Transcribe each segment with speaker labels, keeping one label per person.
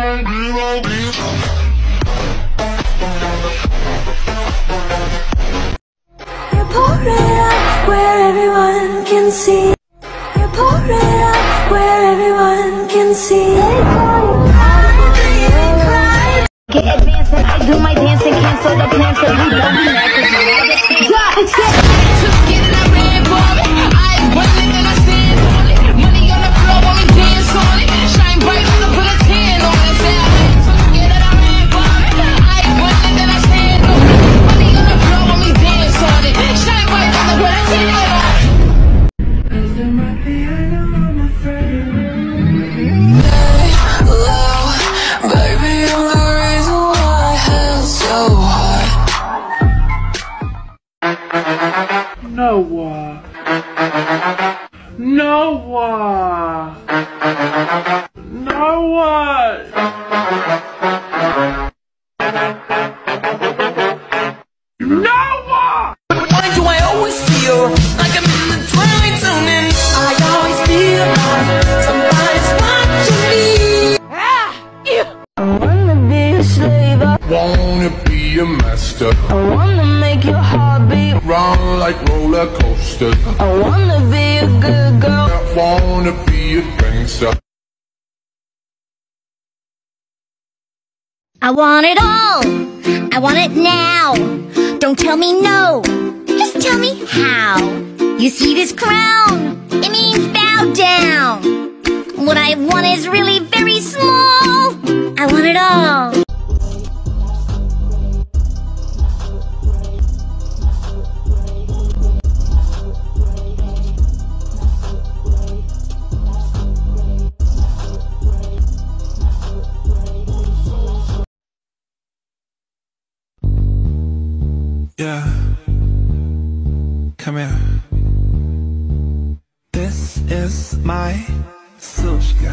Speaker 1: Pour it up where everyone can see. You pour it up where everyone can see.
Speaker 2: Get advanced and I do my dance and cancel the plans so you don't be mad 'cause you know the chance. Get it, I ran for it. I ain't running and I stand on it. Money on the floor when we dance on it. Shine bright when I put a 10 on it. Get it, I ran for it. I ain't running and I stand on it. Money on the floor when we dance on it. Shine bright when I put a 10 on it.
Speaker 3: Noah. Noah. Noah. Noah.
Speaker 4: Why do I always feel like I'm in the twilight zone and I always feel like somebody's watching me?
Speaker 2: I wanna be a slave. I
Speaker 5: Wanna be a master,
Speaker 2: wanna make your heart beat.
Speaker 5: run like roller coasters.
Speaker 2: I wanna be a good girl.
Speaker 5: I wanna be a gangster.
Speaker 6: I want it all. I want it now. Don't tell me no. Just tell me how. You see this crown? It means bow down. What I want is really very small. I want it all.
Speaker 7: Yeah, come here. This is my Sushka.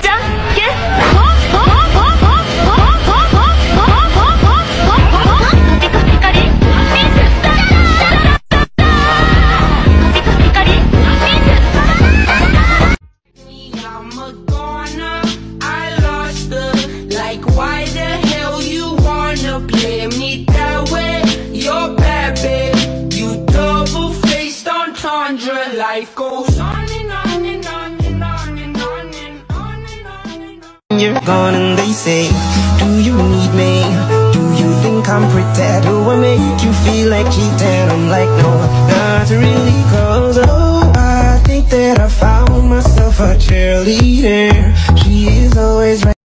Speaker 4: I'm a goner, I lost her. Like why the hell you wanna play me that way? You're bad, babe. You double-faced entendre. Life goes on and on and on and on and on and on and on and on.
Speaker 8: You're gone and they say, do you need me? Do you think I'm pretty? Do I make you feel like cheating? I'm like, no, not really, cause oh, I think that I found myself a cheerleader. She is always right.